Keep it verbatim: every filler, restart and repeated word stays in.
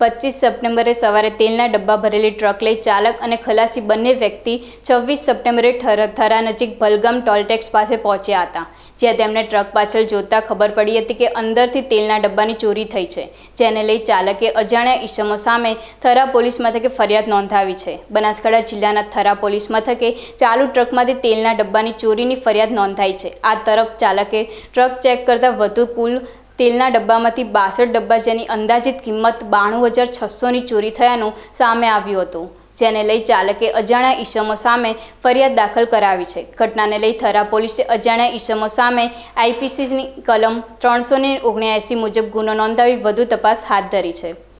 પચીસ સપ્ટેમ્બરે સવારે તેલના ડબ્બા ભરેલી ટ્રક લઈ ચાલક અને ખલાસી બંને વ્યક્તિ છવ્વીસ સપ્ટેમ્બરે થરા નજીક ભલગામ ટોલટેક્સ પાસે પહોંચ્યા હતા, જ્યાં તેમને ટ્રક પાછળ જોતા ખબર પડી હતી કે અંદરથી તેલના ડબ્બાની ચોરી થઈ છે, જેને લઈ ચાલકે અજાણ્યા ઈસમો સામે થરા પોલીસ મથકે ફરિયાદ નોંધાવી છે। બનાસકાંઠા જિલ્લાના થરા પોલીસ મથકે ચાલુ ટ્રકમાંથી તેલના ડબ્બાની ચોરીની ફરિયાદ નોંધાઈ છે। આ તરફ ચાલકે ટ્રક ચેક કરતા વધુ કુલ તેલના ડબ્બામાંથી બાસઠ ડબ્બા જેની અંદાજિત કિંમત બાણું હજાર છસોની ચોરી થયાનું સામે આવ્યું હતું, જેને લઈ ચાલકે અજાણ્યા ઈસમો સામે ફરિયાદ દાખલ કરાવી છે। ઘટનાને લઈ થરા પોલીસે અજાણ્યા ઈસમો સામે આઈપીસીની કલમ ત્રણસો ને ઓગણ્યાએંસી મુજબ ગુનો નોંધાવી વધુ તપાસ હાથ ધરી છે।